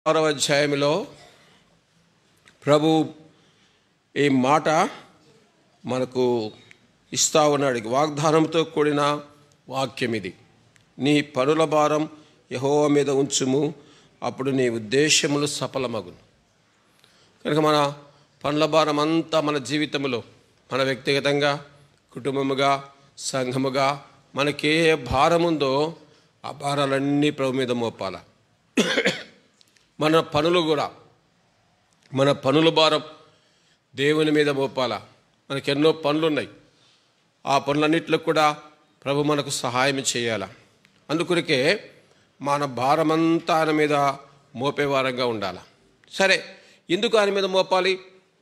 6వ అధ్యాయంలో ప్రభు ఈ మాట మనకు ఇస్తా ఉన్నాడు. వాగ్దానంతో కూడిన వాక్యం ఇది. నీ పనుల భారం యెహోవా మీద ఉంచుము, అప్పుడు నీ ఉద్దేశములు సఫలమగును. కనుక మన పనుల భారం అంతా మన జీవితంలో, మన వ్యక్తిగతంగా, కుటుంబముగా, సంఘముగా మనకే భారం ఉందో ఆ భారాలన్నీ ప్రభు మీద మోపాల. మన పనులు కూడా, మన పనుల భారం దేవుని మీద మోపాల. మనకు ఎన్నో పనులు ఉన్నాయి. ఆ పనులన్నింటిలో కూడా ప్రభు మనకు సహాయం చేయాల. అందుకొరకే మన భారమంతా ఆయన మీద మోపేవారంగా ఉండాలి. సరే, ఎందుకు ఆయన మీద మోపాలి?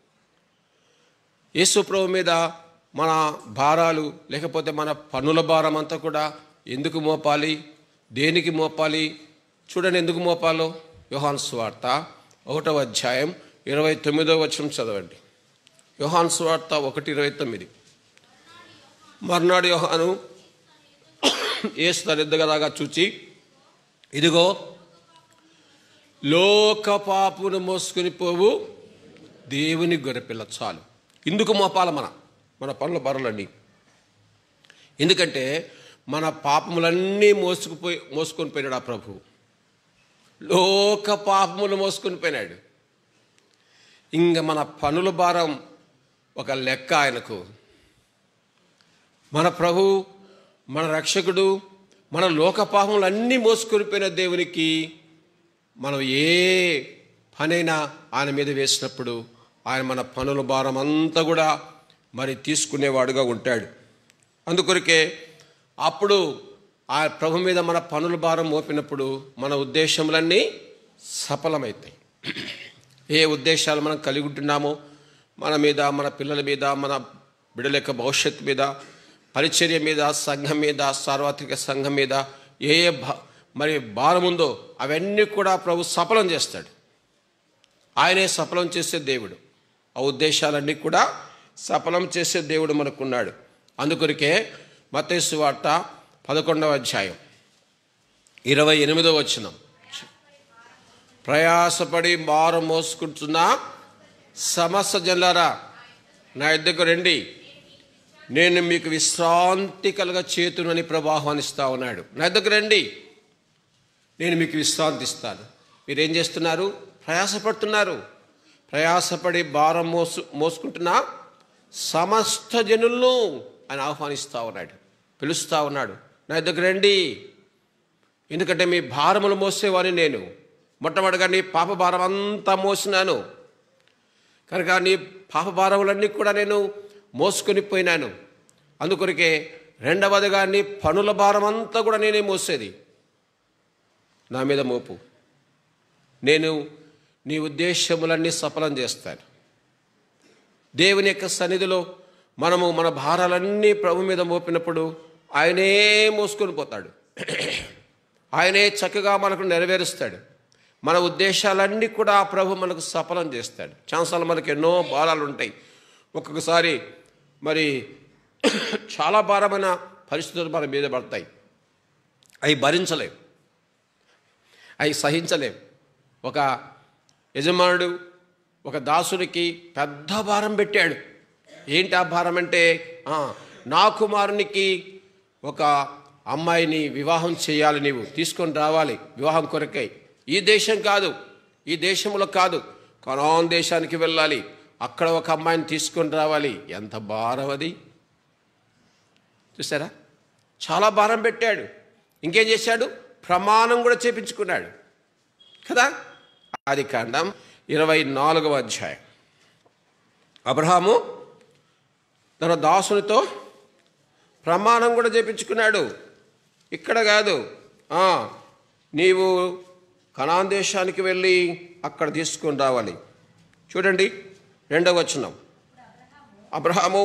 యేసు ప్రభు మీద మన భారాలు, లేకపోతే మన పనుల భారం అంతా కూడా ఎందుకు మోపాలి, దేనికి మోపాలి? చూడండి ఎందుకు మోపాలో. యోహాను సువార్త 1వ అధ్యాయం 29వ వచనం చదవండి. యోహాను సువార్త 1:29. మర్నాడు యోహాను యేసు తన ఎద్దుగా రాగా చూచి, ఇదిగో లోక పాపును మోసుకుని పోవు దేవుని గొర్రెపిల్ల. చాలు. ఇందుకు మోపాల మన పనుల భారాలన్నీ. ఎందుకంటే మన పాపములన్నీ మోసుకొని పోయినాడు ఆ ప్రభువు. లోక పాపములు మోసుకొని పోయినాడు. ఇంకా మన పనుల భారం ఒక లెక్క ఆయనకు. మన ప్రభు, మన రక్షకుడు, మన లోక పాపములన్నీ మోసుకొని పోయిన దేవునికి మనం ఏ పనైనా ఆయన మీద వేసినప్పుడు ఆయన మన పనుల భారం అంతా కూడా మరి తీసుకునేవాడుగా ఉంటాడు. అందుకొరకే అప్పుడు ఆ ప్రభు మీద మన పనుల భారం మోపినప్పుడు మన ఉద్దేశములన్నీ సఫలమవుతాయి. ఏ ఉద్దేశాలు మనం కలిగి ఉంటున్నామో, మన మీద, మన పిల్లల మీద, మన బిడ్డల యొక్క భవిష్యత్తు మీద, పరిచర్య మీద, సంఘం మీద, సార్వత్రిక సంఘం మీద ఏ మరి భారం ఉందో అవన్నీ కూడా ప్రభు సఫలం చేస్తాడు. ఆయనే సఫలం చేసే దేవుడు. ఆ ఉద్దేశాలన్నీ కూడా సఫలం చేసే దేవుడు మనకున్నాడు. అందుకొరకే మత్తయి సువార్త 11వ అధ్యాయం 28వ వచనం, ప్రయాసపడి భారం మోసుకుంటున్న సమస్త జనులారా నా యొద్దకు రండి, నేను మీకు విశ్రాంతి కలుగ చేతునని ప్రభు ఆహ్వానిస్తా ఉన్నాడు. నా యొద్దకు రండి, నేను మీకు విశ్రాంతి ఇస్తాను. మీరేం చేస్తున్నారు? ప్రయాసపడుతున్నారు. ప్రయాసపడి భారం మోసుకుంటున్న సమస్త జనులను ఆయన ఆహ్వానిస్తూ ఉన్నాడు, పిలుస్తూ ఉన్నాడు. నా దగ్గర రండి, ఎందుకంటే మీ భారములు మోసేవాడిని నేను. మొట్టమొదటిగా నీ పాప భారం అంతా మోసినాను కనుక నీ పాప భారములన్నీ కూడా నేను మోసుకొని పోయినాను. అందుకొరకే రెండవదిగా నీ పనుల భారం అంతా కూడా నేనే మోసేది. నా మీద మోపు, నేను నీ ఉద్దేశములన్నీ సఫలం చేస్తాను. దేవుని యొక్క సన్నిధిలో మనము మన భారాలన్నీ ప్రభు మీద మోపినప్పుడు ఆయనే మోసుకొని పోతాడు. ఆయనే చక్కగా మనకు నెరవేరుస్తాడు. మన ఉద్దేశాలన్నీ కూడా ఆ ప్రభు మనకు సఫలం చేస్తాడు. చాలాసార్లు మనకు ఎన్నో భారాలు ఉంటాయి. ఒక్కొక్కసారి మరి చాలా భారమైన పరిస్థితులు మన మీద పడతాయి. అవి భరించలేం, అవి సహించలేం. ఒక యజమానుడు ఒక దాసుడికి పెద్ద భారం పెట్టాడు. ఏంటి ఆ భారం అంటే, నా కుమారునికి ఒక అమ్మాయిని వివాహం చేయాలి, నీవు తీసుకొని రావాలి వివాహం కొరకై. ఈ దేశం కాదు, ఈ దేశంలో కాదు, కనాన్ దేశానికి వెళ్ళాలి, అక్కడ ఒక అమ్మాయిని తీసుకొని రావాలి. ఎంత భారం అది! చూసారా? చాలా భారం పెట్టాడు. ఇంకేం చేశాడు? ప్రమాణం కూడా చేపించుకున్నాడు కదా. ఆదికాండం 24వ అధ్యాయం. అబ్రహాము తన దాసునితో ప్రమాణం కూడా చేపించుకున్నాడు. ఇక్కడ కాదు, నీవు కనాన్ దేశానికి వెళ్ళి అక్కడ తీసుకొని రావాలి. చూడండి 2వ వచనం. అబ్రహాము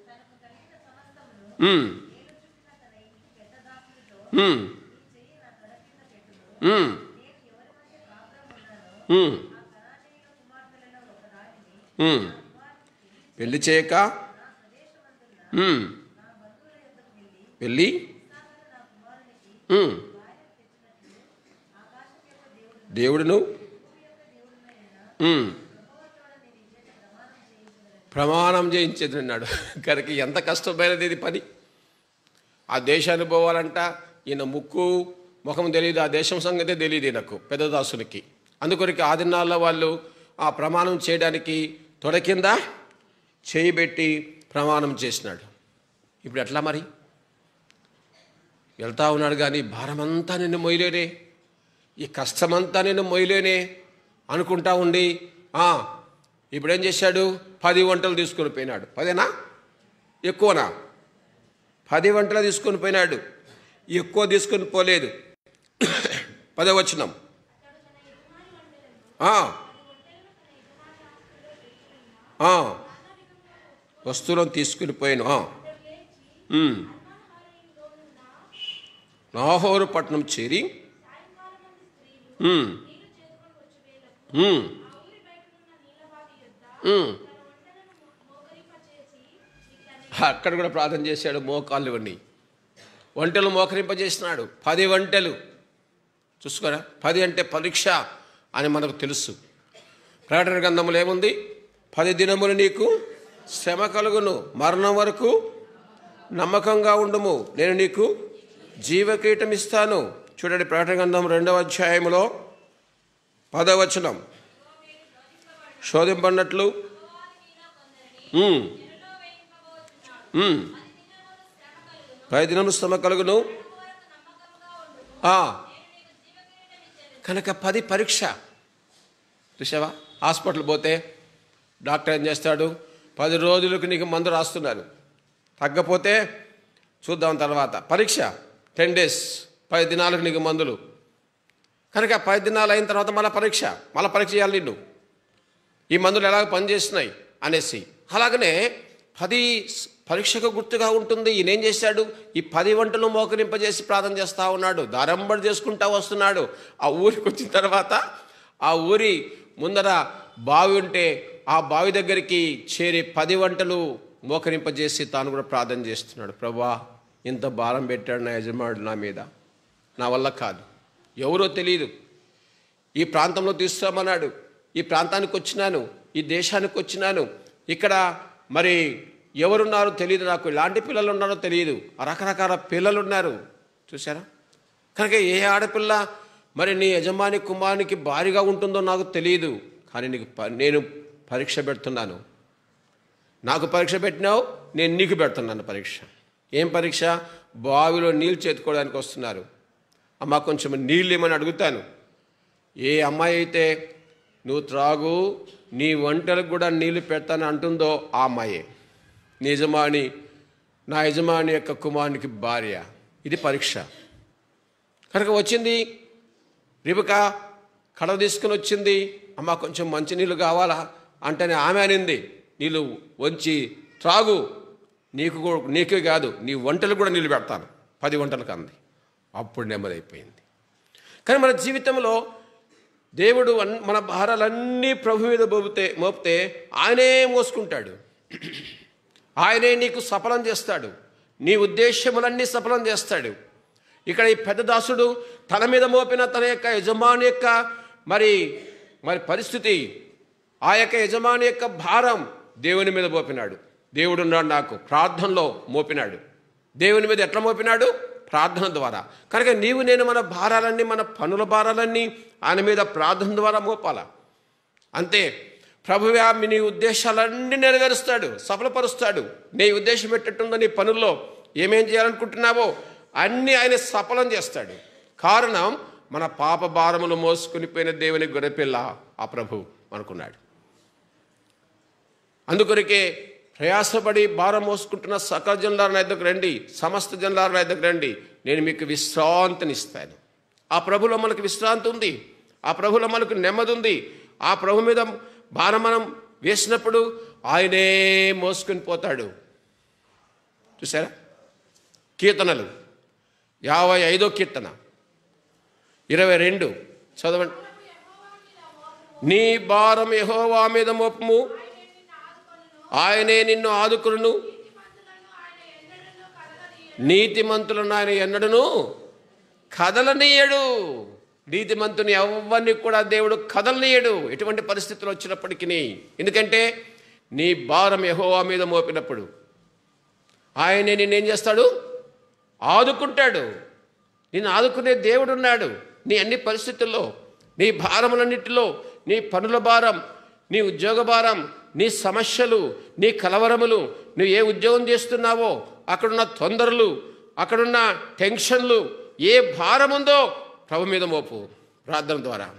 పెళ్లి చేయక వెళ్ళి దేవుడును ప్రమాణం చేయించేది అన్నాడు. కనుక ఎంత కష్టమైనది ఇది పని. ఆ దేశానికి పోవాలంట. ఈయన ముక్కు ముఖం తెలియదు, ఆ దేశం సంగతే తెలియదు ఈయనకు, పెద్ద దాసునికి. అందుకొరికి ఆ దినాల్లో వాళ్ళు ఆ ప్రమాణం చేయడానికి తొడ కింద చేయి పెట్టి ప్రమాణం చేసినాడు. ఇప్పుడు ఎట్లా మరి? వెళ్తా ఉన్నాడు కానీ భారమంతా నిన్ను మొయ్యలేనే, ఈ కష్టమంతా నిన్ను మొయ్యలేనే అనుకుంటా ఉండి ఇప్పుడేం చేశాడు? 10 వంటలు తీసుకొని పోయినాడు. 10 ఎక్కువనా? 10 వంటలు తీసుకొని పోయినాడు. ఎక్కువ తీసుకొని పోలేదు. 10వ వచనం. వస్తువులను తీసుకుని పోయాను. నాహోరు పట్టణం చేరి అక్కడ కూడా ప్రార్థన చేశాడు. మోకాళ్ళు ఇవన్నీ వంటలు మోకరింపజేసినాడు. 10 వంటలు చూసుకోరా. 10 అంటే పరీక్ష అని మనకు తెలుసు. ప్రకటన గ్రంథంలో ఏముంది? 10 దినములు నీకు శ్రమ కలుగును, మరణం వరకు నమ్మకంగా ఉండుము, నేను నీకు జీవకీటం ఇస్తాను. చూడండి, ప్రకటన గ్రంథం 2వ అధ్యాయంలో 10వ వచనం. శోధింపన్నట్లు 10 దినములు శ్రమ కలుగును. కనుక 10 పరీక్ష. చూసావా? హాస్పిటల్ పోతే డాక్టర్ ఏం చేస్తాడు? 10 రోజులకు నీకు మందు రాస్తున్నారు, తగ్గపోతే చూద్దాం తర్వాత. పరీక్ష 10 days, 10 దినాలకు నీకు మందులు. కనుక 10 దినాలు అయిన తర్వాత మళ్ళీ పరీక్ష చేయాలి నిన్ను, ఈ మందులు ఎలాగ పనిచేస్తున్నాయి అనేసి. అలాగనే 10 పరీక్షకు గుర్తుగా ఉంటుంది. ఈయన ఏం చేశాడు? ఈ 10 వంటలు మోకరింపజేసి ప్రార్థన చేస్తూ ఉన్నాడు. దారంబడి చేసుకుంటూ వస్తున్నాడు. ఆ ఊరికి వచ్చిన తర్వాత ఆ ఊరి ముందర బావి ఉంటే ఆ బావి దగ్గరికి చేరి 10 వంటలు మోకరింపజేసి తాను కూడా ప్రార్థన చేస్తున్నాడు. ప్రభువా, ఇంత భారం పెట్టాడు నా యజమానుడు నా మీద, నా వల్ల కాదు, ఎవరో తెలియదు, ఈ ప్రాంతంలో తీసుకురామన్నాడు, ఈ ప్రాంతానికి వచ్చినాను, ఈ దేశానికి వచ్చినాను, ఇక్కడ మరి ఎవరున్నారో తెలియదు, నాకు ఎలాంటి పిల్లలు ఉన్నారో తెలియదు, రకరకాల పిల్లలు ఉన్నారు. చూసారా? కనుక ఏ ఆడపిల్ల మరి నీ యజమాని కుమారునికి భారీగా ఉంటుందో నాకు తెలియదు, కానీ నేను పరీక్ష పెడుతున్నాను. నాకు పరీక్ష పెట్టినావు, నేను నీకు పెడుతున్నాను పరీక్ష. ఏం పరీక్ష? బావిలో నీళ్ళు చేతుకోవడానికి వస్తున్నారు. అమ్మ కొంచెం నీళ్ళు ఏమని అడుగుతాను. ఏ అమ్మాయి అయితే నువ్వు త్రాగు, నీ వంటలకు కూడా నీళ్లు పెడతాను అంటుందో ఆ అమ్మాయే నా యజమాని యొక్క కుమారునికి భార్య. ఇది పరీక్ష. కనుక వచ్చింది రిబకా, కడవ తీసుకుని వచ్చింది. అమ్మ కొంచెం మంచినీళ్ళు కావాలా అంటేనే ఆమె అనింది, నీళ్ళు వంచి త్రాగు, నీకే కాదు నీ వంటలు కూడా నీళ్ళు పెడతాను, 10 వంటలకు అంది. అప్పుడు నెమ్మదైపోయింది. కానీ మన జీవితంలో దేవుడు మన భారాలన్నీ ప్రభు మీద మోపితే ఆయనే మోసుకుంటాడు, ఆయనే నీకు సఫలం చేస్తాడు, నీ ఉద్దేశములన్నీ సఫలం చేస్తాడు. ఇక్కడ ఈ పెద్ద దాసుడు తన మీద మోపిన తన యొక్క యజమాని యొక్క మరి పరిస్థితి, ఆ యొక్క యజమాని యొక్క భారం దేవుని మీద మోపినాడు. దేవుడు ఉన్నాడు నాకు ప్రార్థనలో మోపినాడు. దేవుని మీద ఎట్లా మోపినాడు? ప్రార్థన ద్వారా. కనుక నీవు నేను మన భారాలన్నీ, మన పనుల భారాలన్నీ ఆయన మీద ప్రార్థన ద్వారా మోపాల. అంతే. ప్రభువే నీ ఉద్దేశాలన్నీ నెరవేరుస్తాడు, సఫలపరుస్తాడు. నీ ఉద్దేశం పెట్టేట్టుందో నీ పనుల్లో ఏమేం చేయాలనుకుంటున్నావో అన్నీ ఆయన సఫలం చేస్తాడు. కారణం మన పాప భారములు మోసుకుని పోయిన దేవుని గొర్రెపిల్ల ఆ ప్రభు అనుకున్నాడు. అందుకొరికే ప్రయాసపడి భారం మోసుకుంటున్న సకల జనులారా నా దగ్గరకు రండి, సమస్త జనులారా నా దగ్గరకు రండి, నేను మీకు విశ్రాంతినిస్తాను. ఆ ప్రభులో మనకు విశ్రాంతి ఉంది, ఆ ప్రభులో మనకు నెమ్మది ఉంది. ఆ ప్రభు మీద భారం మనం వేసినప్పుడు ఆయనే మోసుకొని పోతాడు. చూసారా? కీర్తనలు 55వ కీర్తన 22 చదవండి. నీ భారం యెహోవా మీద మోపుము, ఆయనే నిన్ను ఆదుకొనును. నీతిమంతులను ఆయన ఎన్నడను కదలనీయడు. నీతిమంతుని ఎవరిని కూడా దేవుడు కదలనీయడు ఎటువంటి పరిస్థితులు వచ్చినప్పటికీ. ఎందుకంటే నీ భారం యెహోవా మీద మోపినప్పుడు ఆయనే నిన్నేం చేస్తాడు? ఆదుకుంటాడు. నిన్ను ఆదుకునే దేవుడు ఉన్నాడు. నీ అన్ని పరిస్థితుల్లో, నీ భారములన్నిటిలో, నీ పనుల భారం, నీ ఉద్యోగ భారం, నీ సమస్యలు, నీ కలవరములు, నువ్వు ఏ ఉద్యోగం చేస్తున్నావో అక్కడున్న తొందరలు, అక్కడున్న టెన్షన్లు, ఏ భారం ఉందో ప్రభు మీద మోపు. ప్రార్థన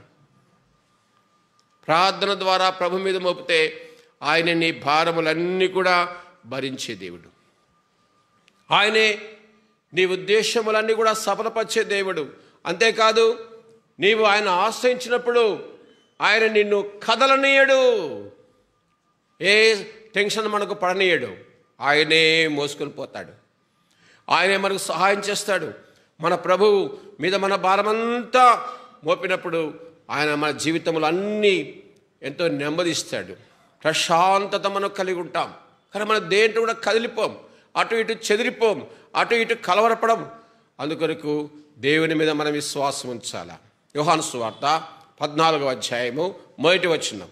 ద్వారా ప్రభు మీద మోపితే ఆయన నీ భారములన్నీ కూడా భరించే దేవుడు. ఆయనే నీ ఉద్దేశములన్నీ కూడా సఫలపరిచే దేవుడు. అంతేకాదు, నీవు ఆయన ఆశ్రయించినప్పుడు ఆయన నిన్ను కదలనీయడు, ఏ టెన్షన్ మనకు పడనీయడు. ఆయనే మోసుకొని పోతాడు. ఆయనే మనకు సహాయం చేస్తాడు. మన ప్రభువు మీద మన భారమంతా మోపినప్పుడు ఆయన మన జీవితంలో అన్నీ ఎంతో నెమ్మదిస్తాడు. ప్రశాంతత మనం కలిగి ఉంటాం. కానీ మనం దేంట్లో కూడా కదిలిపోం, అటు ఇటు చెదిరిపోం, అటు ఇటు కలవరపడం. అందుకొరకు దేవుని మీద మనం విశ్వాసం ఉంచాలా. యోహాను సువార్త 14వ అధ్యాయము 1వ వచనం.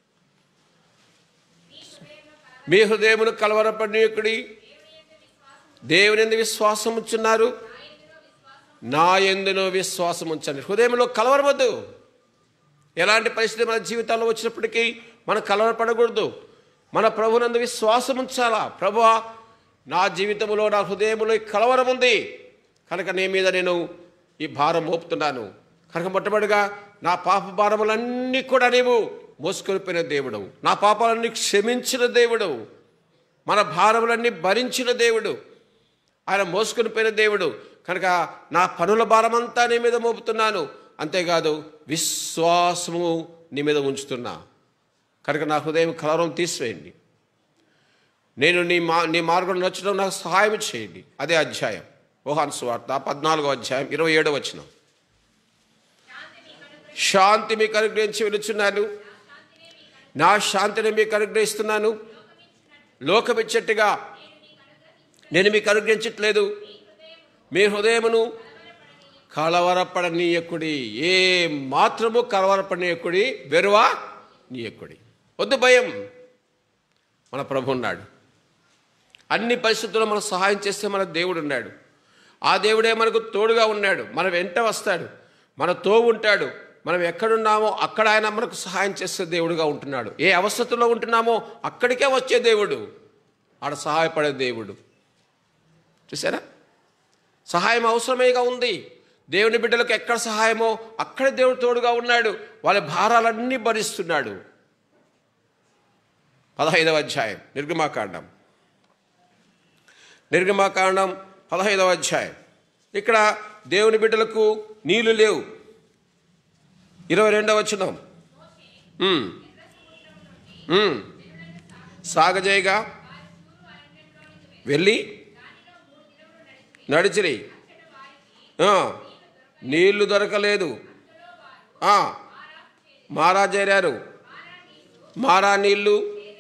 మీ హృదయమును కలవరపడనీయకుడి, దేవుని యందు విశ్వాసం ఉంచున్నారు, నా యందును విశ్వాసం ఉంచండి. హృదయంలో కలవరవద్దు. ఎలాంటి పరిస్థితి మన జీవితాల్లో వచ్చినప్పటికీ మనం కలవరపడకూడదు. మన ప్రభునందు విశ్వాసం ఉంచాలా. ప్రభువా, నా జీవితంలో, నా హృదయంలో కలవరం ఉంది కనుక నీ మీద నేను ఈ భారం మోపుతున్నాను కనుక మొట్టమొదటిగా నా పాప భారములన్నీ కూడా నీవు మోసుకొనిపోయిన దేవుడు, నా పాపాలన్నీ క్షమించిన దేవుడు, మన భారములన్నీ భరించిన దేవుడు, ఆయన మోసుకొనిపోయిన దేవుడు కనుక నా పనుల భారమంతా నీ మీద మోపుతున్నాను. అంతేకాదు విశ్వాసము నీ మీద ఉంచుతున్నా కనుక నా హృదయం కలవరం తీసివేయండి. నేను నీ మార్గం నచ్చడం నాకు సహాయం చేయండి. అదే అధ్యాయం యోహాను సువార్త 14వ అధ్యాయం 27వ వచనం. శాంతి మీకు అనుగ్రహించి వెలుచున్నాను, నా శాంతిని మీకు అనుగ్రహిస్తున్నాను. లోకమిచ్చట్టుగా నేను మీకు అనుగ్రహించట్లేదు. మీ హృదయమును కలవరపడనీయకుడి, ఏ మాత్రము కలవరపడనీయకుడి, వెరువా నీయకుడి. వద్దు భయం, మన ప్రభు ఉన్నాడు. అన్ని పరిస్థితుల్లో మనకు సహాయం చేస్తే మన దేవుడు ఉన్నాడు. ఆ దేవుడే మనకు తోడుగా ఉన్నాడు, మన వెంట వస్తాడు, మనతో ఉంటాడు. మనం ఎక్కడున్నామో అక్కడ ఆయన మనకు సహాయం చేసే దేవుడుగా ఉంటున్నాడు. ఏ అవస్థలో ఉంటున్నామో అక్కడికే వచ్చే దేవుడు, ఆడ సహాయపడే దేవుడు. చూసారా, సహాయం అవసరమేగా ఉంది. దేవుని బిడ్డలకు ఎక్కడ సహాయమో అక్కడే దేవుడు తోడుగా ఉన్నాడు. వాళ్ళ భారాలన్నీ భరిస్తున్నాడు. 15వ అధ్యాయం నిర్గమాకాండం 15వ అధ్యాయం. ఇక్కడ దేవుని బిడ్డలకు నీళ్లు లేవు. 22వ వచనం. సాగజేయగా వెళ్ళి నడిచిరి, నీళ్లు దొరకలేదు, మారా చేరారు, మారా నీళ్లు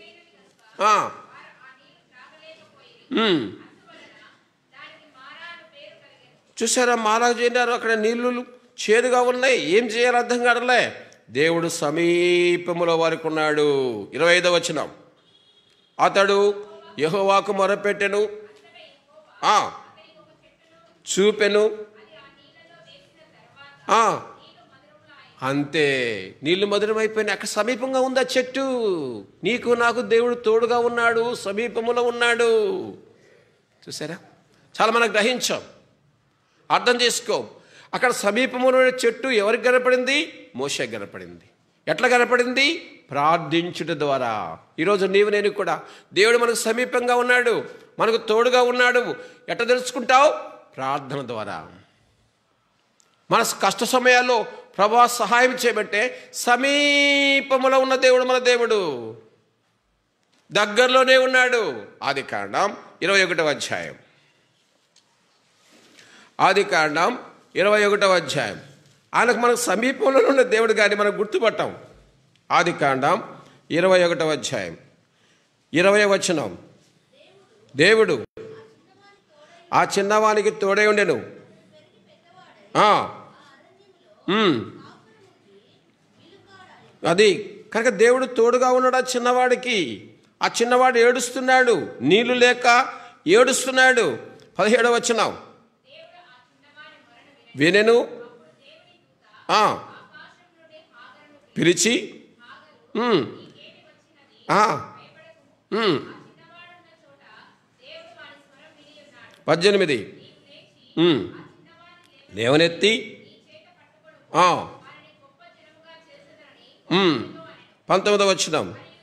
చూసారా, మారా చేరారు, అక్కడ నీళ్లు చేదుగా ఉన్నాయి. ఏం చేయాలో అర్థం కావట్లే. దేవుడు సమీపములో వారికి ఉన్నాడు. 25వ వచనం. అతడు యెహోవాకు మొరపెట్టెను, చూపెను, అంతే, నీళ్లు మధురమైపోయినాయి. అక్కడ సమీపంగా ఉందా చెట్టు. నీకు నాకు దేవుడు తోడుగా ఉన్నాడు, సమీపములో ఉన్నాడు. చూసారా, చాలా మనం గ్రహించాం, అర్థం చేసుకో. అక్కడ సమీపంలో చెట్టు ఎవరికి కనపడింది? మోషేకి కనపడింది. ఎట్లా కనపడింది? ప్రార్థించుట ద్వారా. ఈరోజు నీవు నేను కూడా దేవుడు మనకు సమీపంగా ఉన్నాడు, మనకు తోడుగా ఉన్నాడు. ఎట్లా తెలుసుకుంటావు? ప్రార్థన ద్వారా. మన కష్ట సమయాల్లో ప్రభువా సహాయం చేయబట్టే సమీపములో ఉన్న దేవుడు మన దేవుడు, దగ్గరలోనే ఉన్నాడు. ఆదికాండం 21వ అధ్యాయం. ఆదికాండం 21వ అధ్యాయం. ఆయనకు మనకు సమీపంలో ఉన్న దేవుడు కానీ మనం గుర్తుపట్టాం. ఆదికాండం 21వ అధ్యాయం 20వ వచనం. దేవుడు ఆ చిన్నవానికి తోడై ఉండెను, అది కనుక దేవుడు తోడుగా ఉన్నాడు ఆ చిన్నవాడికి. ఆ చిన్నవాడు ఏడుస్తున్నాడు, నీళ్లు లేక ఏడుస్తున్నాడు. 17వ వచనం, వినెను పిలిచి 18 లేవనెత్తి 19వ వచనం,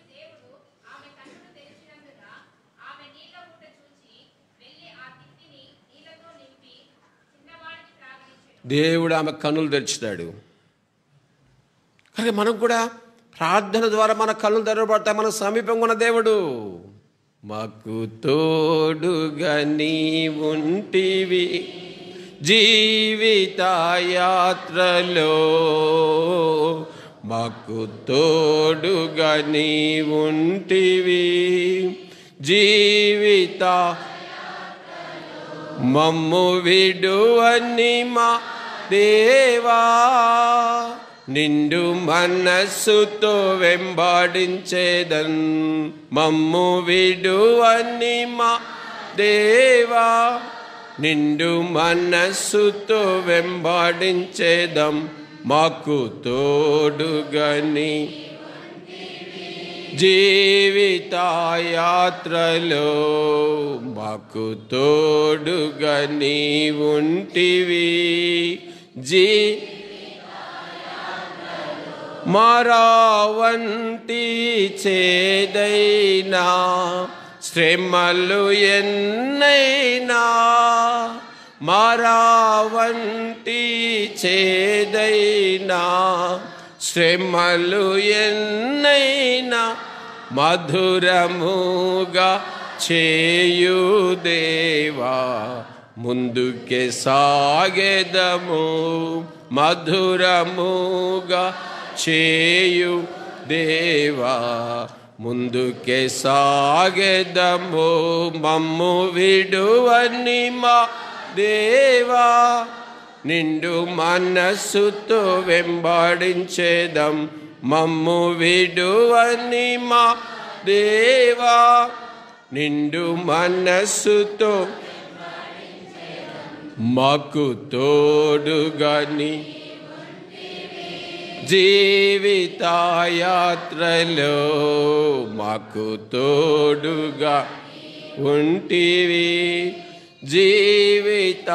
దేవుడు ఆమె కన్నులు తెరిచినాడు. కానీ మనం కూడా ప్రార్థన ద్వారా మన కన్నులు తెరవబడతాయి. మన సమీపంగా ఉన్న దేవుడు మాకు తోడుగా నీవుంటివి జీవిత యాత్రలో, మాకు తోడుగా నీవుంటివి జీవిత మమ్ము విడువని మా దేవా, నిండు మనస్సుతో వెంబడించేదన్. మమ్ము విడువని మా దేవా, నిండు మనస్సుతో వెంబడించేదం. మాకు తోడుగని జీవిత యాత్రలో, మాకు తోడుగా నీవుంటివి మరావంటి చేదైనా శ్రమలు ఎన్నైనా, మరావంటి చేదైనా శ్రమలు ఎన్నైనా, మధురముగా చేయు దేవా ముందుకే సాగెదము. మధురముగా చేయు దేవా ముందుకే సాగెదము. మమ్ము విడువని మా దేవా, నిండు మనస్సుతో వెంబడించేదం. మమ్ము విడువని మా దేవా, నిండు మనస్సుతో మాకు తోడుగాని జీవిత యాత్రలో, మాకు తోడుగా ఉంటివి జీవిత.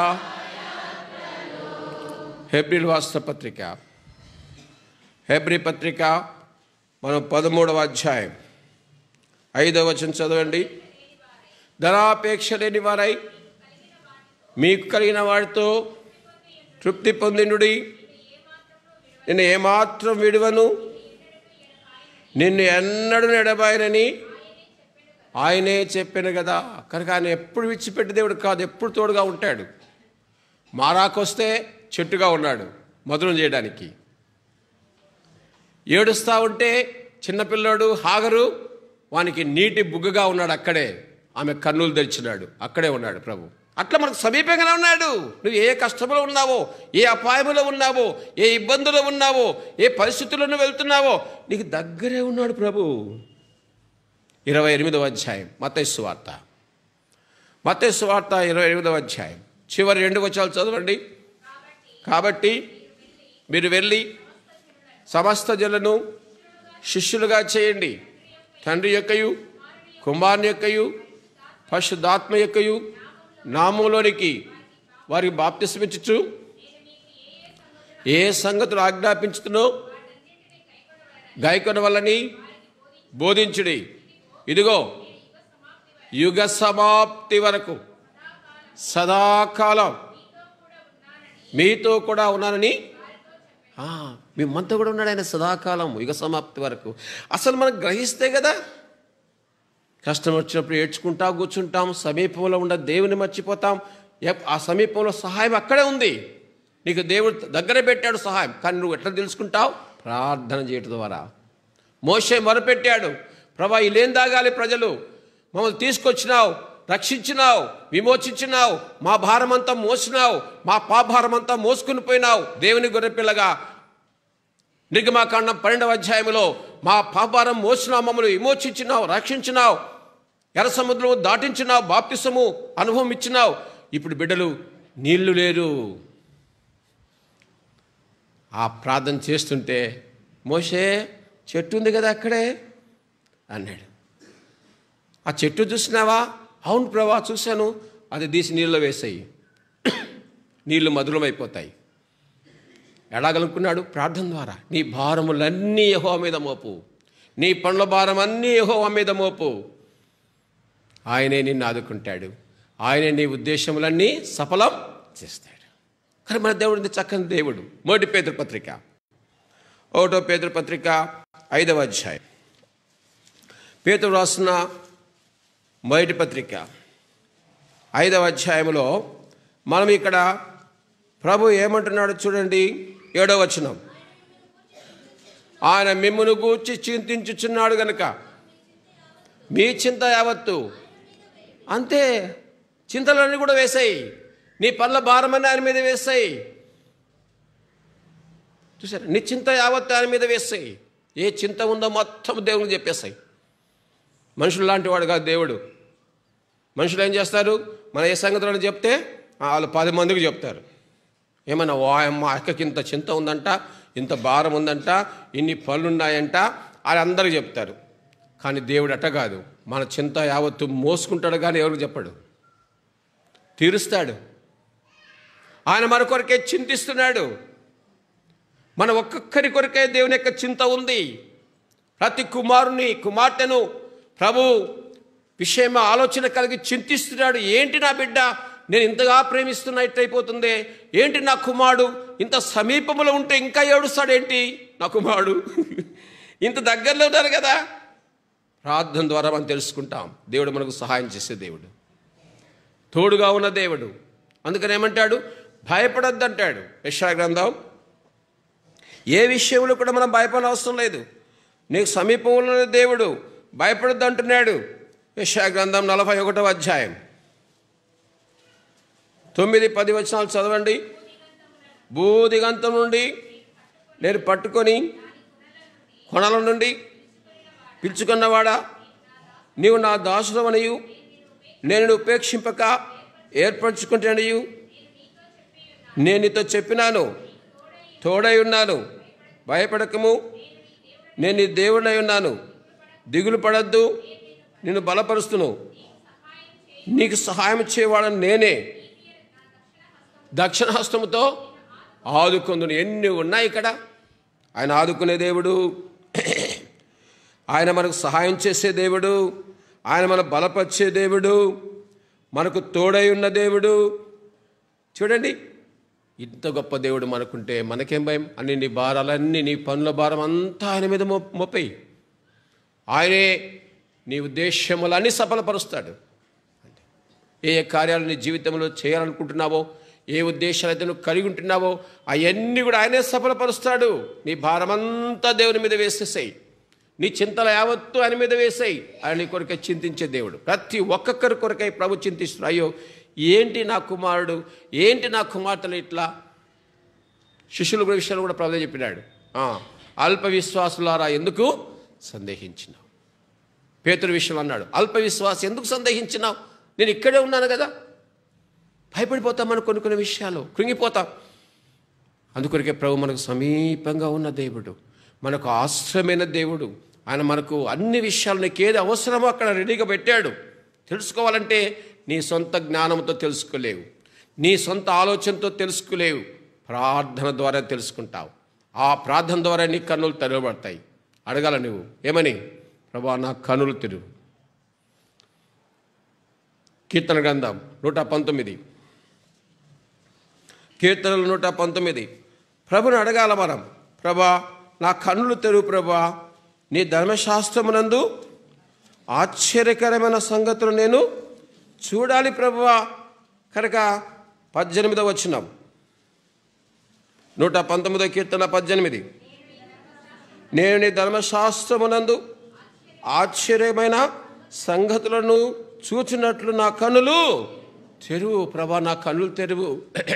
హెబ్రీ రాసిన పత్రిక, హెబ్రీ పత్రిక మనం 13వ అధ్యాయం 5వ వచనం చదవండి. ధనాపేక్ష లేని వారై మీకు కలిగిన వాడితో తృప్తి పొందినుడి. నిన్ను ఏమాత్రం విడువను, నిన్ను ఎన్నడూ ఎడబాయనని ఆయనే చెప్పాను కదా. కనుక ఆయన ఎప్పుడు విడిచిపెట్టే దేవుడు కాదు, ఎప్పుడు తోడుగా ఉంటాడు. మారాకొస్తే చెట్టుగా ఉన్నాడు మధురం చేయడానికి. ఏడుస్తూ ఉంటే చిన్నపిల్లాడు హాగరు వానికి నీటి బుగ్గగా ఉన్నాడు. అక్కడే ఆమె కన్నులు తెరిచినాడు, అక్కడే ఉన్నాడు ప్రభు. అట్లా మనకు సమీపంగానే ఉన్నాడు. నువ్వు ఏ కష్టంలో ఉన్నావో, ఏ అపాయంలో ఉన్నావో, ఏ ఇబ్బందులో ఉన్నావో, ఏ పరిస్థితుల్లో నువ్వు వెళ్తున్నావో, నీకు దగ్గరే ఉన్నాడు ప్రభు. 28వ అధ్యాయం మత్తయి సువార్త, మత్తయి సువార్త 28వ అధ్యాయం చివరి 2 వచనాలు చదవండి. కాబట్టి మీరు వెళ్ళి సమస్త జనులను శిష్యులుగా చేయండి, తండ్రి యొక్కయు కుమారుని యొక్కయు పరిశుద్ధాత్మ యొక్కయు నామంలోనికి వారికి బాప్తిస్మిచ్చుచు ఏ సంగతులు ఆజ్ఞాపించుతున్నో గాయకొన వల్లని బోధించుడి. ఇదిగో యుగ సమాప్తి వరకు సదాకాలం మీతో కూడా ఉన్నానని. మేమంతా కూడా ఉన్నాడు ఆయన సదాకాలం, యుగ సమాప్తి వరకు. అసలు మనం గ్రహిస్తే కదా కష్టం వచ్చినప్పుడు ఏడ్చుకుంటా కూర్చుంటాం, సమీపంలో ఉన్న దేవుని మర్చిపోతాం. ఆ సమీపంలో సహాయం అక్కడే ఉంది, నీకు దేవుడు దగ్గర పెట్టాడు సహాయం. కానీ నువ్వు ఎట్లా తెలుసుకుంటావు? ప్రార్థన చేయడం ద్వారా. మోషే మొరపెట్టాడు, ప్రభా వీళ్ళేం తాగాలి ప్రజలు, మమ్మల్ని తీసుకొచ్చినావు, రక్షించినావు, విమోచించినావు, మా భారమంతా మోసినావు, మా పాపభారమంతా మోసుకుని పోయినావు. దేవుని గొర్రెపిల్లగా నిర్గమాకాండం 12వ అధ్యాయంలో మా పాపభారం మోసినావు, మమ్మల్ని విమోచించినావు, రక్షించినావు, ఎర్ర సముద్రం దాటించినావు, బాప్తిసము అనుభవం ఇచ్చినావు. ఇప్పుడు బిడ్డలు నీళ్లు లేరు. ఆ ప్రార్థన చేస్తుంటే మోషే చెట్టు ఉంది కదా అక్కడే అన్నాడు. ఆ చెట్టు చూసినావా? అవును ప్రభా చూశాను. అది తీసి నీళ్ళలో వేసాయి, నీళ్లు మధురమైపోతాయి. ఎలాగనుకున్నాడు? ప్రార్థన ద్వారా. నీ భారములన్నీ యెహోవా మీద మోపు, నీ పనుల భారం అన్నీ యెహోవా మీద మోపు. ఆయనే నిన్ను ఆదుకుంటాడు, ఆయనే నీ ఉద్దేశములన్నీ సఫలం చేస్తాడు. కానీ మన దేవుడు చక్కని దేవుడు. 1 పేతురు పత్రిక 1 పేతురు పత్రిక 5వ అధ్యాయం. పేతురు రాసిన 1 పత్రిక 5వ అధ్యాయంలో మనం ఇక్కడ ప్రభు ఏమంటున్నాడు చూడండి. 7వ వచనం. ఆయన మిమ్మును గూర్చి చింతించుచున్నాడు గనుక మీ చింత యావత్తు, అంతే, చింతలన్నీ కూడా వేసాయి, నీ పనుల భారమని ఆయన మీద వేసాయి. చూసారా? నీ చింత యావత్తు ఆయన మీద వేసాయి. ఏ చింత ఉందో మొత్తం దేవునికి చెప్పేస్తాయి. మనుషులు లాంటి వాడు కాదు దేవుడు. మనుషులు ఏం చేస్తారు? మన ఏ సంగతులను చెప్తే వాళ్ళు 10 మందికి చెప్తారు. ఏమన్నా అమ్మ అక్కకి ఇంత చింత ఉందంట, ఇంత భారం ఉందంట, ఇన్ని పనులున్నాయంట అని అందరికి చెప్తారు. కానీ దేవుడు అట్ట కాదు. మన చింత యావత్తు మోసుకుంటాడు కానీ ఎవరికి చెప్పడు, తీరుస్తాడు. ఆయన మన కొరకే చింతిస్తున్నాడు. మన ఒక్కొక్కరి కొరకే దేవుని యొక్క చింత ఉంది. ప్రతి కుమారుని కుమార్తెను ప్రభు విషయం ఆలోచన కలిగి చింతిస్తున్నాడు. ఏంటి నా బిడ్డ నేను ఇంతగా ప్రేమిస్తున్నా ఇట్లయిపోతుంది, ఏంటి నా కుమారుడు ఇంత సమీపంలో ఉంటే ఇంకా ఏడుస్తాడేంటి నా కుమారుడు, ఇంత దగ్గరలో ఉన్నారు కదా. ప్రార్థన ద్వారా మనం తెలుసుకుంటాం. దేవుడు మనకు సహాయం చేసే దేవుడు, తోడుగా ఉన్న దేవుడు. అందుకని ఏమంటాడు? భయపడొద్దు అంటాడు. యెషయా గ్రంథం. ఏ విషయంలో కూడా మనం భయపడిన అవసరం లేదు. నీకు సమీపంలో దేవుడు, భయపడొద్దు అంటున్నాడు. యెషయా గ్రంథం 41వ అధ్యాయం 9-10 వచనాలు చదవండి. భూదిగంతం నుండి నేను పట్టుకొని కొనల నుండి పిలుచుకున్నవాడా, నీవు నా దాసుడవనియు నేను ఉపేక్షింపక ఏర్పరచుకుంటాననియు నేను నీతో చెప్పినాను. తోడై ఉన్నాను, భయపడకము, నేను నీ దేవుడై ఉన్నాను. దిగులు పడద్దు, నిన్ను బలపరుస్తును, నీకు సహాయం చేయవాడని నేనే, దక్షిణ హస్తముతో ఆదుకుందును. ఎన్ని ఉన్నాయి ఇక్కడ. ఆయన ఆదుకునే దేవుడు, ఆయన మనకు సహాయం చేసే దేవుడు, ఆయన మన బలపరిచే దేవుడు, మనకు తోడై ఉన్న దేవుడు. చూడండి, ఇంత గొప్ప దేవుడు మనకుంటే మనకేం భయం? అన్ని నీ భారాలన్నీ, నీ పనుల భారం అంతా ఆయన మీద మోపేయి. ఆయనే నీ ఉద్దేశములన్నీ సఫలపరుస్తాడు. ఏ ఏ కార్యాలు నీ జీవితంలో చేయాలనుకుంటున్నావో, ఏ ఉద్దేశాలు అయితే నువ్వు కలిగి ఉంటున్నావో అవన్నీ కూడా ఆయనే సఫలపరుస్తాడు. నీ భారమంతా దేవుని మీద వేసేసాయి, నీ చింతలు యావత్తు ఆయన మీద వేసాయి. ఆయన నీ కొరకై చింతించే దేవుడు. ప్రతి ఒక్కొక్కరి కొరకై ప్రభు చింతిస్తున్నాడు. అయ్యో ఏంటి నా కుమారుడు, ఏంటి నా కుమార్తెలు ఇట్లా. శిష్యుల విషయాలు కూడా ప్రభు చెప్పినాడు. అల్ప విశ్వాసులారా ఎందుకు సందేహించినావు? పేతురు విషయం అన్నాడు, అల్ప విశ్వాసం ఎందుకు సందేహించినావు? నేను ఇక్కడే ఉన్నాను కదా. భయపడిపోతాం మనం కొన్ని విషయాలు, కృంగిపోతాం. అందుకొరకే ప్రభు మనకు సమీపంగా ఉన్న దేవుడు, మనకు ఆశ్రయమైన దేవుడు. ఆయన మనకు అన్ని విషయాలు నీకు ఏది అవసరమో అక్కడ రెడీగా పెట్టాడు. తెలుసుకోవాలంటే నీ సొంత జ్ఞానంతో తెలుసుకోలేవు, నీ సొంత ఆలోచనతో తెలుసుకోలేవు. ప్రార్థన ద్వారా తెలుసుకుంటావు. ఆ ప్రార్థన ద్వారా నీ కన్నులు తెరవబడతాయి. అడగాల నువ్వు ఏమని? ప్రభా నా కన్నులు తెరువు. కీర్తన గ్రంథం 119, కీర్తనలు 119. ప్రభుని అడగాల మనం. ప్రభా నా కన్నులు తెరువు ప్రభా, నీ ధర్మశాస్త్రమునందు ఆశ్చర్యకరమైన సంగతులు నేను చూడాలి ప్రభువా. కనుక 18వ వచనం, 119వ కీర్తన 18. నేను నీ ధర్మశాస్త్రమునందు ఆశ్చర్యమైన సంగతులను చూచినట్లు నా కన్నులు తెరువు ప్రభా, నా కన్నులు తెరువు.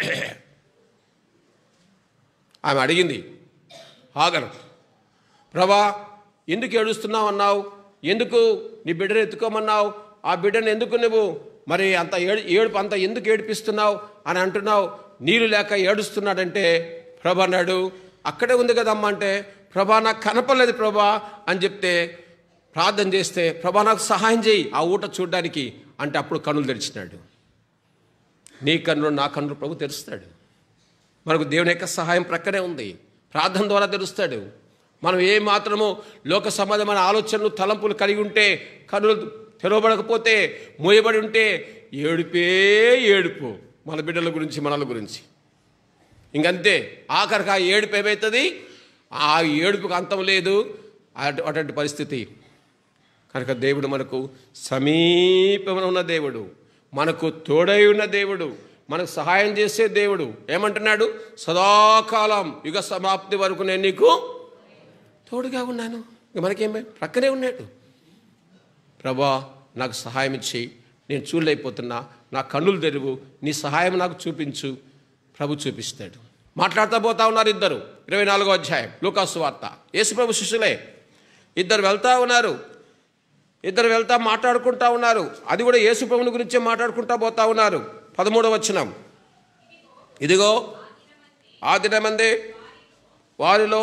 ఆమె అడిగింది హాగరు, ప్రభా ఎందుకు ఏడుస్తున్నావు అన్నావు, ఎందుకు నీ బిడ్డను ఎత్తుకోమన్నావు, ఆ బిడ్డను ఎందుకు నువ్వు మరి అంత ఏడుపు అంత ఎందుకు ఏడిపిస్తున్నావు అని అంటున్నావు, నీళ్ళు లేక ఏడుస్తున్నాడంటే ప్రభా అన్నాడు, అక్కడే ఉంది కదమ్మా అంటే, ప్రభా నాకు కనపడలేదు ప్రభా అని చెప్తే, ప్రార్థన చేస్తే ప్రభా నాకు సహాయం చేయి ఆ ఊట చూడడానికి అంటే అప్పుడు కన్నులు తెరిచినాడు. నీ కన్నులు నా కన్నులు ప్రభు తెరుస్తాడు. మనకు దేవుని యొక్క సహాయం ప్రక్కనే ఉంది, ప్రార్థన ద్వారా తెరుస్తాడు. మనం ఏ మాత్రము లోక సంబంధమైన ఆలోచనలు తలంపులు కలిగి ఉంటే, కన్నులు తెరవబడకపోతే, మోయబడి ఉంటే ఏడుపే ఏడుపు మన బిడ్డల గురించి, మనల గురించి. ఇంకంతే, ఆఖరికి ఆ ఏడుపు ఏమవుతుంది, ఆ ఏడుపుకు అంతం లేదు. అటువంటి పరిస్థితి కనుక దేవుడు మనకు సమీపంలో ఉన్న దేవుడు, మనకు తోడై ఉన్న దేవుడు, మనకు సహాయం చేసే దేవుడు. ఏమంటున్నాడు, సదాకాలం యుగ సమాప్తి వరకు నేను నీకు తోడుగా ఉన్నాను. ఇక మనకేం ప్రక్కనే ఉన్నాడు. ప్రభా నాకు సహాయం ఇచ్చి, నేను చూడలేకపోతున్నా, నా కన్నులు తెరువు, నీ సహాయం నాకు చూపించు. ప్రభు చూపిస్తాడు. మాట్లాడుతూ పోతా ఉన్నారు ఇద్దరు. 24వ అధ్యాయం లూకాసు వార్త. యేసు ప్రభు శిష్యులే ఇద్దరు వెళ్తా ఉన్నారు. ఇద్దరు వెళ్తా మాట్లాడుకుంటా ఉన్నారు. అది కూడా యేసు ప్రభుని గురించే మాట్లాడుకుంటా పోతా ఉన్నారు. 13వ వచనం, ఇదిగో ఆ దినమందే వారిలో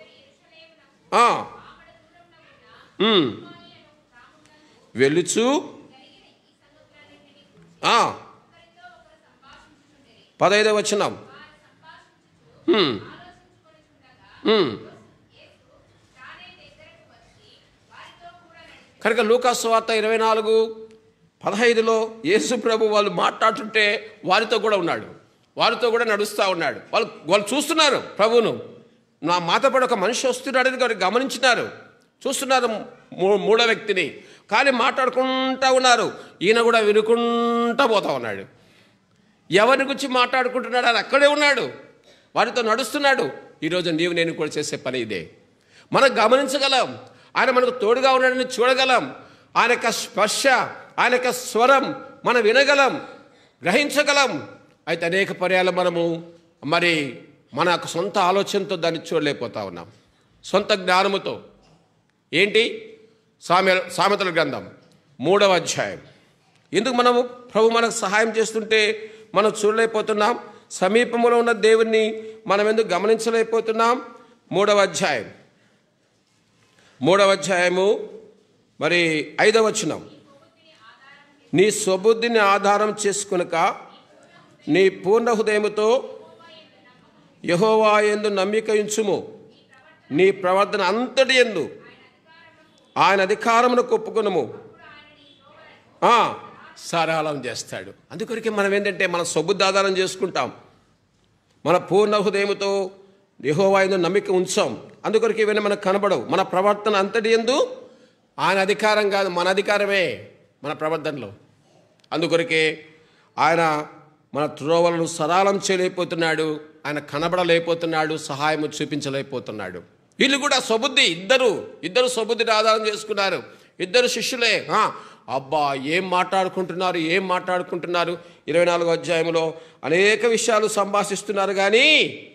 వెళ్ళుచు 15వ వచనం, కనుక లూకాసు వార్త 24:15లో యేసు ప్రభు వాళ్ళు మాట్లాడుతుంటే వారితో కూడా ఉన్నాడు, వారితో కూడా నడుస్తూ ఉన్నాడు. వాళ్ళు చూస్తున్నారు ప్రభువును. నా మాతపడి ఒక మనిషి వస్తున్నాడని వారు గమనించినారు, చూస్తున్నారు మూడో వ్యక్తిని. కానీ మాట్లాడుకుంటూ ఉన్నారు. ఈయన కూడా వినుకుంటూ పోతా ఉన్నాడు. ఎవరి గురించి మాట్లాడుకుంటున్నాడు అని అక్కడే ఉన్నాడు, వారితో నడుస్తున్నాడు. ఈరోజు నీవు నేను కూడా చేసే పని ఇదే. మనం గమనించగలం, ఆయన మనకు తోడుగా ఉన్నాడని చూడగలం. ఆయన యొక్క స్పర్శ, ఆయన యొక్క స్వరం మనం వినగలం, గ్రహించగలం. అయితే అనేక పర్యాలు మనము మరి మన సొంత ఆలోచనతో దాన్ని చూడలేకపోతా ఉన్నాం, సొంత జ్ఞానముతో. ఏంటి? సామెతల గ్రంథం 3వ అధ్యాయం. ఎందుకు మనము ప్రభు మనకు సహాయం చేస్తుంటే మనం చూడలేకపోతున్నాం? సమీపంలో ఉన్న దేవుణ్ణి మనం ఎందుకు గమనించలేకపోతున్నాం? 3వ అధ్యాయము మరి 5వ వచనం, నీ స్వబుద్ధిని ఆధారం చేసుకొనక నీ పూర్ణ హృదయముతో యెహోవా యందు నమ్మిక ఉంచుము, నీ ప్రవర్తన అంతటి యందు ఆయన అధికారమును ఒప్పుకొనుము, సరళం చేస్తాడు. అందుకొరకే మనం ఏంటంటే మన స్వబుద్ధి ఆధారం చేసుకుంటాం, మన పూర్ణ హృదయముతో యెహోవా యందు నమ్మిక ఉంచాం. అందుకొరకు ఇవన్నీ మనకు కనబడవు. మన ప్రవర్తన అంతటి యందు ఆయన అధికారం కాదు, మన అధికారమే మన ప్రవర్తనలో. అందుకొరకే ఆయన మన త్రోవలను సరళం చేయలేకపోతున్నాడు, ఆయన కనబడలేకపోతున్నాడు, సహాయము చూపించలేకపోతున్నాడు. వీళ్ళు కూడా స్వబుద్ధి, ఇద్దరు స్వబుద్ధిని ఆధారం చేసుకున్నారు. ఇద్దరు శిష్యులే. అబ్బా ఏం మాట్లాడుకుంటున్నారు 24వ అధ్యాయంలో అనేక విషయాలు సంభాషిస్తున్నారు, కానీ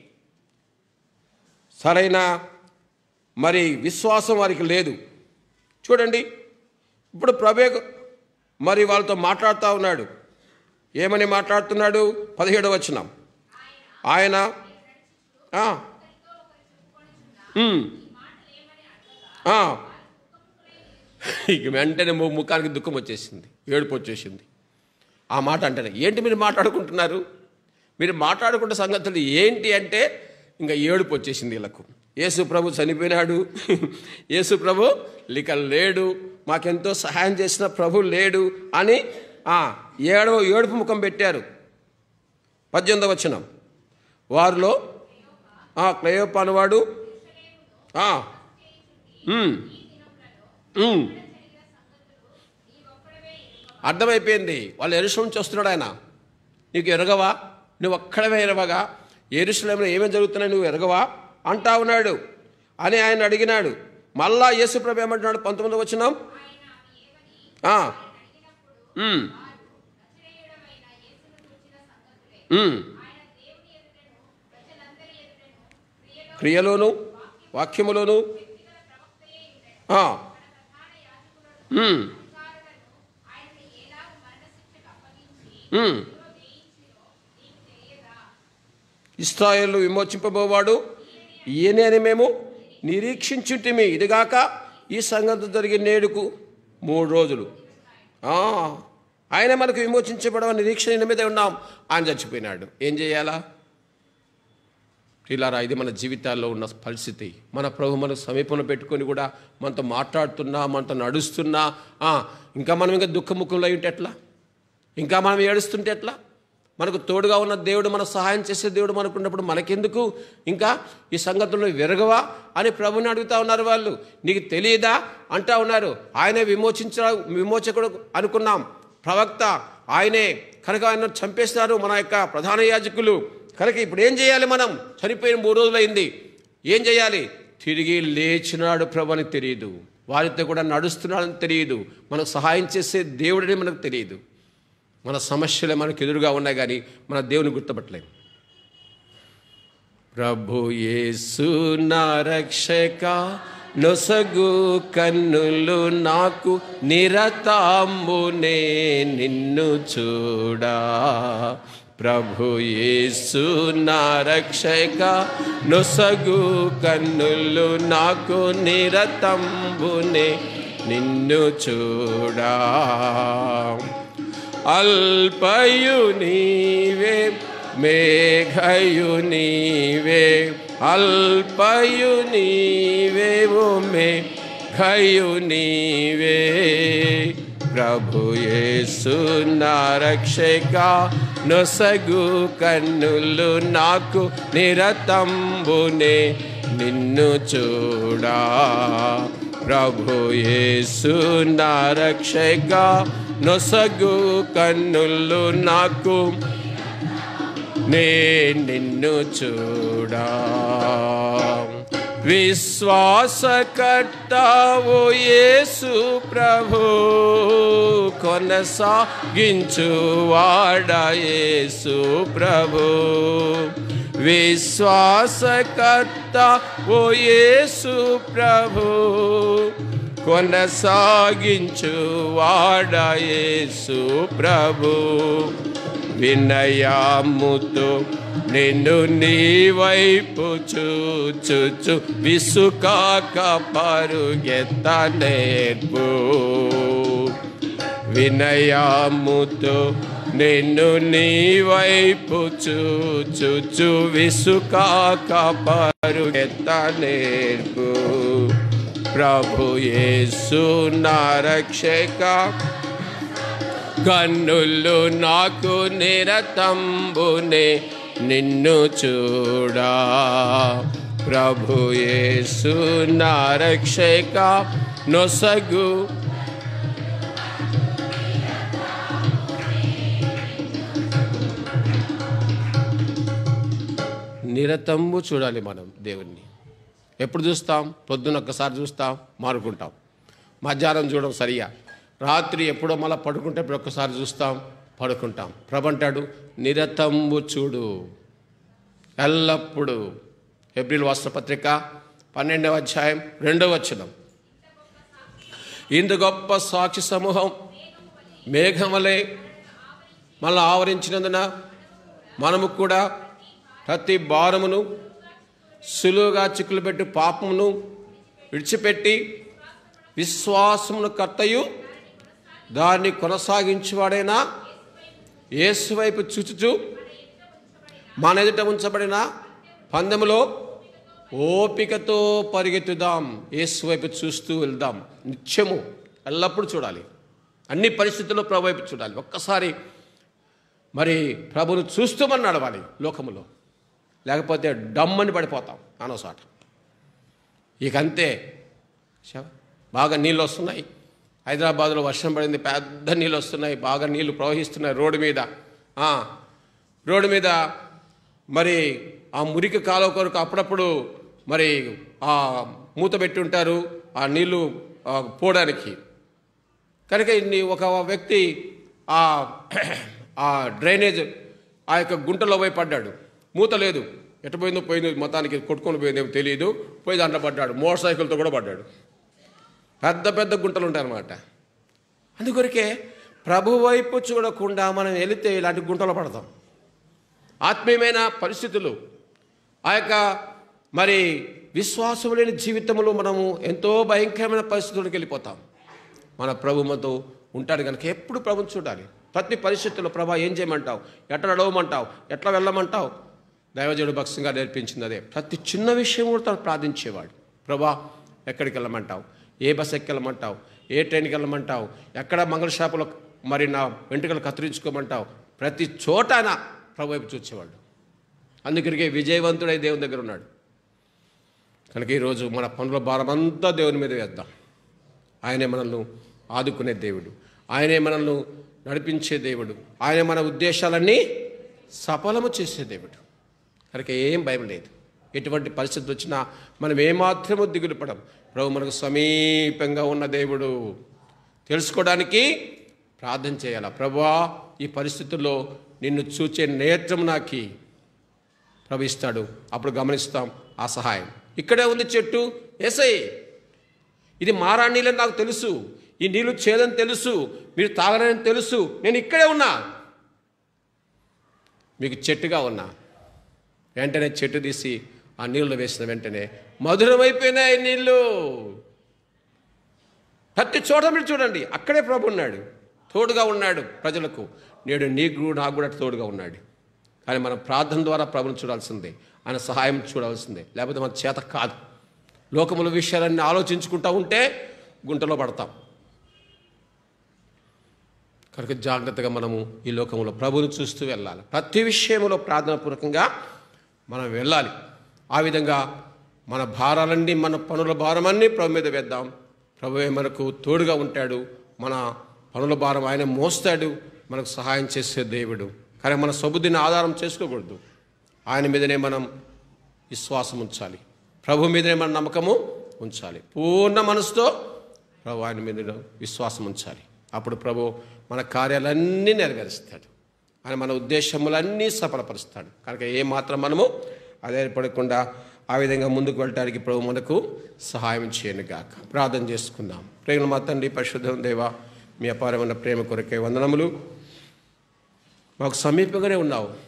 సరైన మరి విశ్వాసం వారికి లేదు. చూడండి, ఇప్పుడు ప్రభు మరి వాళ్ళతో మాట్లాడుతూ ఉన్నాడు. ఏమని మాట్లాడుతున్నాడు? 17వ వచనం, ఆయన ఇక వెంటనే ముఖానికి దుఃఖం వచ్చేసింది, ఏడుపు వచ్చేసింది. ఆ మాట అంటేనే, ఏంటి మీరు మాట్లాడుకుంటున్నారు, మీరు మాట్లాడుకుంటే సంగతులు ఏంటి అంటే ఇంకా ఏడుపు వచ్చేసింది వీళ్ళకు. యేసు ప్రభు చనిపోయినాడు, యేసు ప్రభు ఇక లేడు, మాకెంతో సహాయం చేసిన ప్రభు లేడు అని ఏడుపు ముఖం పెట్టారు. 18వ వచనం, వారిలో క్లయోప అనువాడు అర్థమైపోయింది. వాళ్ళు యెరూషలేము నుంచి వస్తున్నాడు ఆయన. నీకు ఎరగవా? నువ్వు ఒక్కడమే ఎరవగా యెరూషలేములో ఏమేమి జరుగుతున్నాయి నువ్వు ఎరగవా అంటా ఉన్నాడు అని ఆయన అడిగినాడు. మళ్ళా యేసు ప్రభు ఏమంటున్నాడు? 19వ వచనం, ఉమ్, ఉమ్. క్రియలోను వాక్యములోను ఆ, ఉమ్, ఉమ్. ఇశ్రాయేలు విమోచింపబోవాడు ఈయనే అని మేము నిరీక్షించుంటిమి. ఇదిగాక ఈ సంగతి జరిగిన నేడుకు 3 రోజులు. ఆయన మనకు విమోచించబడమని నిరీక్షణ మీద ఉన్నాం. ఆయన చచ్చిపోయినాడు. ఏం చేయాలా? ఇలారా, ఇది మన జీవితాల్లో ఉన్న పరిస్థితి. మన ప్రభు మనకు సమీపంలో పెట్టుకొని కూడా మనతో మాట్లాడుతున్నా, మనతో నడుస్తున్నా, ఇంకా మనం ఇంకా దుఃఖముఖంలో అయ్యుంటే ఎట్లా? ఇంకా మనం ఏడుస్తుంటే ఎట్లా? మనకు తోడుగా ఉన్న దేవుడు, మన సహాయం చేసే దేవుడు మనకున్నప్పుడు మనకెందుకు ఇంకా ఈ సంగతులను విరగవా అని ప్రభుని అడుగుతా ఉన్నారు వాళ్ళు. నీకు తెలియదా అంటా ఉన్నారు. ఆయనే విమోచకుడు అనుకున్నాం, ప్రవక్త ఆయనే. కనుక ఆయన చంపేస్తున్నారు మన యొక్క ప్రధాన యాజకులు. కనుక ఇప్పుడు ఏం చేయాలి? మనం చనిపోయిన 3 రోజులైంది. ఏం చేయాలి? తిరిగి లేచినాడు ప్రభు అని తెలియదు, వారితో కూడా నడుస్తున్నాడని తెలియదు, మనకు సహాయం చేసే దేవుడని మనకు తెలియదు. మన సమస్యలే మనకు ఎదురుగా ఉన్నాయి కానీ మన దేవుని గుర్తుపట్టలేము. ప్రభు యేసు నా రక్షక, నొసగు కన్నులు నాకు నిరతాంబునే నిన్ను చూడా. ప్రభు యేసు నా రక్షక, నొసగు కన్నులు నాకు నిరతంబునే నిన్ను చూడా. అల్పయు నీవే మేఘయు నీవే, అల్పయు నీవే ఓ మేఘయు నీవే. ప్రభు యేసు నా రక్షక, నొసగు కన్నులు నాకు నిరతంబునే నిన్ను చూడా. ప్రభు యేసు నా రక్షక, నొసగు కన్నులు నాకు నిన్ను చూడా. విశ్వాసకర్తవు యేసు ప్రభు, కొనసాగించువాడా యేసు ప్రభు. విశ్వాసకర్తవు యేసు ప్రభు, కొనసాగించువాడా యేసు ప్రభు. వినయముతో నిన్ను నీ వైపు చూచుచు విసుకాక పరుగెత్త నేర్పు. వినయముతో నిన్ను నీ వైపు చూచుచు విసుకాక పరుగెత్త నేర్పు. ప్రభు యేసు నా రక్షక, కన్నులు నాకు నిరతంబునే నిన్ను చూడా. ప్రభు యేసు నా రక్షక, నొసగు నిరతంబు చూడాలి మనం దేవుణ్ణి. ఎప్పుడు చూస్తాం? పొద్దున ఒక్కసారి చూస్తాం, మారుకుంటాం. మధ్యాహ్నం చూడడం సరిగా, రాత్రి ఎప్పుడో మళ్ళీ పడుకుంటే ఇప్పుడు ఒక్కసారి చూస్తాం, పడుకుంటాం. ప్రభు అంటాడు నిరతంబు చూడు ఎల్లప్పుడూ. హెబ్రీయుల రాసిన పత్రిక 12వ అధ్యాయం 2వ వచనం. ఇంత గొప్ప సాక్షి సమూహం మేఘం వలె మనల్ని ఆవరించినందున మనము కూడా ప్రతి భారమును సులువుగా చిక్కులు పెట్టి పాపమును విడిచిపెట్టి విశ్వాసమును కర్తయు దాన్ని కొనసాగించేవాడైనా యేసు వైపు చూచుచు మన ఎదుట ఉంచబడిన పందెములో ఓపికతో పరిగెత్తుదాం. యేసు వైపు చూస్తూ వెళ్దాం. నిత్యము ఎల్లప్పుడూ చూడాలి, అన్ని పరిస్థితుల్లో ప్రభు వైపు చూడాలి. ఒక్కసారి మరి ప్రభును చూస్తూ మనం నడవాలి లోకములో, లేకపోతే డమ్మని పడిపోతాం అనోసాట. ఇకంతే. బాగా నీళ్ళు వస్తున్నాయి, హైదరాబాద్లో వర్షం పడింది, పెద్ద నీళ్ళు వస్తున్నాయి, బాగా నీళ్లు ప్రవహిస్తున్నాయి రోడ్డు మీద. మరి ఆ మురికి కాలువ కొరకు అప్పుడప్పుడు మరి ఆ మూత పెట్టి ఉంటారు ఆ నీళ్లు పోవడానికి. కనుక ఒక వ్యక్తి ఆ ఆ డ్రైనేజ్ ఆ యొక్క గుంటలో పోయి పడ్డాడు. మూత లేదు, ఎట్టపోయిందో పోయిందో, మొత్తానికి కొట్టుకొని పోయిందేమో తెలియదు, పోయి దాంట్లో పడ్డాడు. మోటార్ సైకిల్తో కూడా పడ్డాడు. పెద్ద పెద్ద గుంటలు ఉంటాయన్నమాట. అందుకొరకే ప్రభు వైపు చూడకుండా మనం వెళితే ఇలాంటి గుంటలో పడతాం. ఆత్మీయమైన పరిస్థితులు, ఆ యొక్క మరి విశ్వాసం లేని జీవితంలో మనము ఎంతో భయంకరమైన పరిస్థితులకు వెళ్ళిపోతాం. మన ప్రభు మనతో ఉంటాడు కనుక ఎప్పుడు ప్రభుని చూడాలి. ప్రతి పరిస్థితుల్లో ప్రభా ఏం చేయమంటావు, ఎట్లా నడవమంటావు, ఎట్లా వెళ్ళమంటావు. దైవజనుడు భక్తంగా నేర్పించింది అదే. ప్రతి చిన్న విషయం కూడా తను ప్రార్థించేవాడు. ప్రభా ఎక్కడికి వెళ్ళమంటావు, ఏ బస్ ఎక్కి వెళ్ళమంటావు, ఏ ట్రైన్కి వెళ్ళమంటావు, ఎక్కడ మంగళ షాపులో మరి నా వెంట్రుకలు కత్తిరించుకోమంటావు. ప్రతి చోట ఆయన ప్రభు వైపు చూసేవాడు. అందుకరికే విజయవంతుడై దేవుని దగ్గర ఉన్నాడు. కనుక ఈరోజు మన పనుల భారం అంతా దేవుని మీద వేద్దాం. ఆయనే మనల్ని ఆదుకునే దేవుడు, ఆయనే మనల్ని నడిపించే దేవుడు, ఆయన మన ఉద్దేశాలన్నీ సఫలము చేసే దేవుడు. కనుక ఏం భయం లేదు. ఎటువంటి పరిస్థితి వచ్చినా మనం ఏమాత్రము దిగులు పడం. ప్రభు మనకు సమీపంగా ఉన్న దేవుడు. తెలుసుకోవడానికి ప్రార్థన చేయాలి. ప్రభువా ఈ పరిస్థితుల్లో నిన్ను చూచే నేత్రం నాకి ప్రభు ఇస్తాడు. అప్పుడు గమనిస్తాం ఆ సహాయం. ఇక్కడే ఉంది చెట్టు, యేసయ్య ఇది మారా నీళ్ళని నాకు తెలుసు, ఈ నీళ్ళు చేదని తెలుసు, మీరు తాగనని తెలుసు, నేను ఇక్కడే ఉన్నా, మీకు చెట్టుగా ఉన్నా. వెంటనే చెట్టు తీసి ఆ నీళ్ళు వేసిన వెంటనే మధురమైపోయినాయి నీళ్ళు. ప్రతి చోట మీరు చూడండి, అక్కడే ప్రభు ఉన్నాడు, తోడుగా ఉన్నాడు ప్రజలకు. నేడు నీకు నాకు కూడా తోడుగా ఉన్నాడు. కానీ మనం ప్రార్థన ద్వారా ప్రభుని చూడాల్సిందే, ఆయన సహాయం చూడాల్సిందే. లేకపోతే మన చేత కాదు. లోకముల విషయాలన్నీ ఆలోచించుకుంటూ ఉంటే గుంటలో పడతాం. కనుక జాగ్రత్తగా మనము ఈ లోకంలో ప్రభుని చూస్తూ వెళ్ళాలి. ప్రతి విషయంలో ప్రార్థనాపూర్వకంగా మనం వెళ్ళాలి. ఆ విధంగా మన భారాలన్నీ, మన పనుల భారమన్నీ ప్రభు మీద వేద్దాం. ప్రభువే మనకు తోడుగా ఉంటాడు. మన పనుల భారం ఆయన మోస్తాడు, మనకు సహాయం చేసే దేవుడు. కానీ మన సొబుద్ధిని ఆధారం చేసుకోకూడదు. ఆయన మీదనే మనం విశ్వాసం ఉంచాలి, ప్రభు మీదనే మన నమ్మకము ఉంచాలి. పూర్ణ మనసుతో ప్రభు ఆయన మీద విశ్వాసం ఉంచాలి. అప్పుడు ప్రభు మన కార్యాలన్నీ నెరవేరుస్తాడు. ఆయన మన ఉద్దేశములన్నీ సఫలపరుస్తాడు. కనుక ఏమాత్రం మనము అధైర్యపడకుండా ఆ విధంగా ముందుకు వెళ్ళడానికి ప్రభు మనకు సహాయం చేయను గాక. ప్రార్థన చేసుకుందాం. ప్రేమ మా తండ్రి పరిశుద్ధ దేవ, మీ అపారమైన ప్రేమ కొరకే వందనములు. మాకు సమీపంగానే ఉన్నావు.